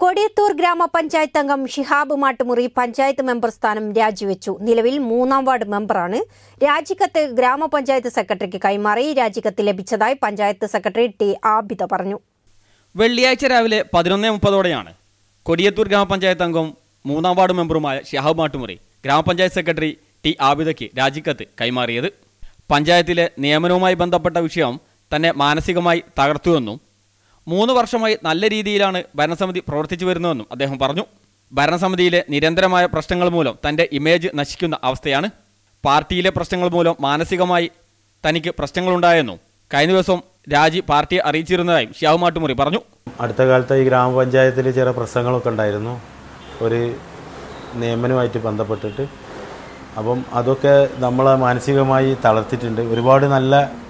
കൊടിയത്തൂർ ഗ്രാമപഞ്ചായത്ത് അംഗം ഷിഹാബ് മാട്ടുമുറി പഞ്ചായത്ത് മെമ്പർ സ്ഥാനം രാജിവെച്ചു. നിലവിൽ 3-ാം വാർഡ് മെമ്പറാണ്. രാജിക്കത്ത് ഗ്രാമപഞ്ചായത്ത് സെക്രട്ടറിക്ക് കൈമാറി. രാജിക്കത്ത് ലഭിച്ചതായി പഞ്ചായത്ത് സെക്രട്ടറി ടി ആബിദ പറഞ്ഞു. വെള്ളിയാഴ്ച രാവിലെ 11:30ഓടെയാണ് കൊടിയത്തൂർ ഗ്രാമപഞ്ചായത്ത് അംഗവും 3-ാം വാർഡ് മെമ്പറുമായ ഷിഹാബ് മാട്ടുമുറി ഗ്രാമപഞ്ചായത്ത് സെക്രട്ടറി ടി ആബിദയ്ക്ക് രാജിക്കത്ത് കൈമാറിയത്. പഞ്ചായത്തിലെ നിയമനവുമായി ബന്ധപ്പെട്ട വിഷയം തന്നെ മാനസികമായി തകർത്തുവെന്നും 3 വർഷമായി നല്ല രീതിയിലാണ് ഭരണസമിതി പ്രവർത്തിച്ചു വരുന്നതെന്നും അദ്ദേഹം പറഞ്ഞു. ഭരണസമിതിയിലെ നിരന്തരമായ പ്രശ്നങ്ങൾ മൂലം തൻ്റെ ഇമേജ് നശിക്കുന്ന അവസ്ഥയാണ്. പാർട്ടിയിലെ പ്രശ്നങ്ങൾ മൂലം മാനസികമായി തനിക്ക് പ്രശ്നങ്ങളുണ്ടായെന്നും കഴിഞ്ഞ ദിവസം രാജി പാർട്ടിയെ അറിയിച്ചിരുന്നതായും ഷിഹാബ് മാട്ടുമുറി പറഞ്ഞു. അടുത്ത കാലത്ത് ഈ ഗ്രാമപഞ്ചായത്തിൽ ചില പ്രശ്നങ്ങളൊക്കെ ഉണ്ടായിരുന്നു, ഒരു നിയമനവുമായിട്ട് ബന്ധപ്പെട്ടിട്ട്. അപ്പം അതൊക്കെ നമ്മളെ മാനസികമായി തളർത്തിയിട്ടുണ്ട്. ഒരുപാട് നല്ല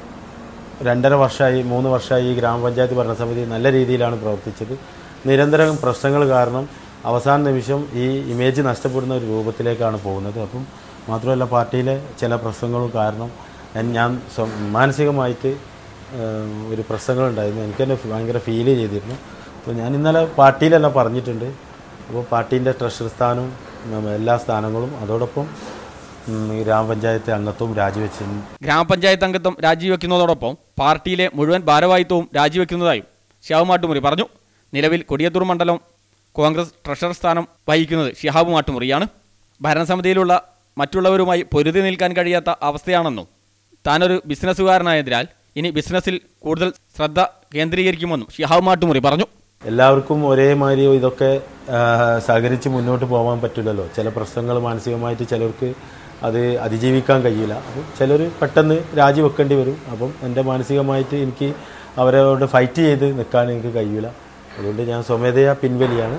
2.5 വർഷമായി 3 വർഷമായി ഈ ഗ്രാമപഞ്ചായത്ത് ഭരണസമിതി നല്ല രീതിയിലാണ് പ്രവർത്തിച്ചത്. നിരന്തരം പ്രശ്നങ്ങൾ കാരണം അവസാന നിമിഷം ഈ ഇമേജ് നഷ്ടപ്പെടുന്ന ഒരു രൂപത്തിലേക്കാണ് പോകുന്നത്. അപ്പം മാത്രമല്ല, പാർട്ടിയിലെ ചില പ്രശ്നങ്ങളും കാരണം ഞാൻ മാനസികമായിട്ട് ഒരു പ്രശ്നങ്ങളുണ്ടായിരുന്നു. എനിക്ക് തന്നെ ഭയങ്കര ഫീൽ ചെയ്തിരുന്നു. അപ്പോൾ ഞാൻ ഇന്നലെ പാർട്ടിയിലെല്ലാം പറഞ്ഞിട്ടുണ്ട്. അപ്പോൾ പാർട്ടീൻ്റെ ട്രഷറർ സ്ഥാനവും എല്ലാ സ്ഥാനങ്ങളും അതോടൊപ്പം ഗ്രാമപഞ്ചായത്ത് അംഗത്വം രാജിവെച്ചിരുന്നു. ഗ്രാമപഞ്ചായത്ത് അംഗത്വം രാജിവെക്കുന്നതോടൊപ്പം പാർട്ടിയിലെ മുഴുവൻ ഭാരവാഹിത്വവും രാജിവെക്കുന്നതായും ഷിഹാബ് മാട്ടുമുറി പറഞ്ഞു. നിലവിൽ കൊടിയത്തൂർ മണ്ഡലം കോൺഗ്രസ് ട്രഷറർ സ്ഥാനം വഹിക്കുന്നത് ഷിഹാബ് മാട്ടുമുറിയാണ്. ഭരണസമിതിയിലുള്ള മറ്റുള്ളവരുമായി പൊരുതി നിൽക്കാൻ കഴിയാത്ത അവസ്ഥയാണെന്നും താനൊരു ബിസിനസ്സുകാരനായതിനാൽ ഇനി ബിസിനസ്സിൽ കൂടുതൽ ശ്രദ്ധ കേന്ദ്രീകരിക്കുമെന്നും ഷിഹാബ് മാട്ടുമുറി പറഞ്ഞു. എല്ലാവർക്കും ഒരേമാതിരി ഇതൊക്കെ സഹകരിച്ച് മുന്നോട്ട് പോകാൻ പറ്റില്ലല്ലോ. ചില പ്രശ്നങ്ങൾ മാനസികമായിട്ട് ചിലർക്ക് അത് അതിജീവിക്കാൻ കഴിയില്ല. അപ്പം ചിലർ പെട്ടെന്ന് രാജിവെക്കേണ്ടി വരും. അപ്പം എൻ്റെ മാനസികമായിട്ട് എനിക്ക് അവരോട് ഫൈറ്റ് ചെയ്ത് നിൽക്കാൻ എനിക്ക് കഴിയില്ല. അതുകൊണ്ട് ഞാൻ സ്വമേധയാ പിൻവലിയാണ്.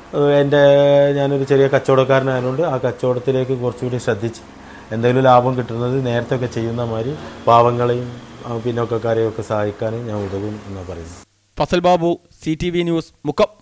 ഞാനൊരു ചെറിയ കച്ചവടക്കാരനായതുകൊണ്ട് ആ കച്ചവടത്തിലേക്ക് കുറച്ചുകൂടി ശ്രദ്ധിച്ച് എന്തെങ്കിലും ലാഭം കിട്ടുന്നത് നേരത്തെ ഒക്കെ ചെയ്യുന്ന മാതിരി പാവങ്ങളെയും പിന്നോക്കക്കാരെയും ഒക്കെ സഹായിക്കാൻ ഞാൻ ഉതകും എന്നാണ് പറയുന്നത്. Fasal Babu, CTV news, Mukkam.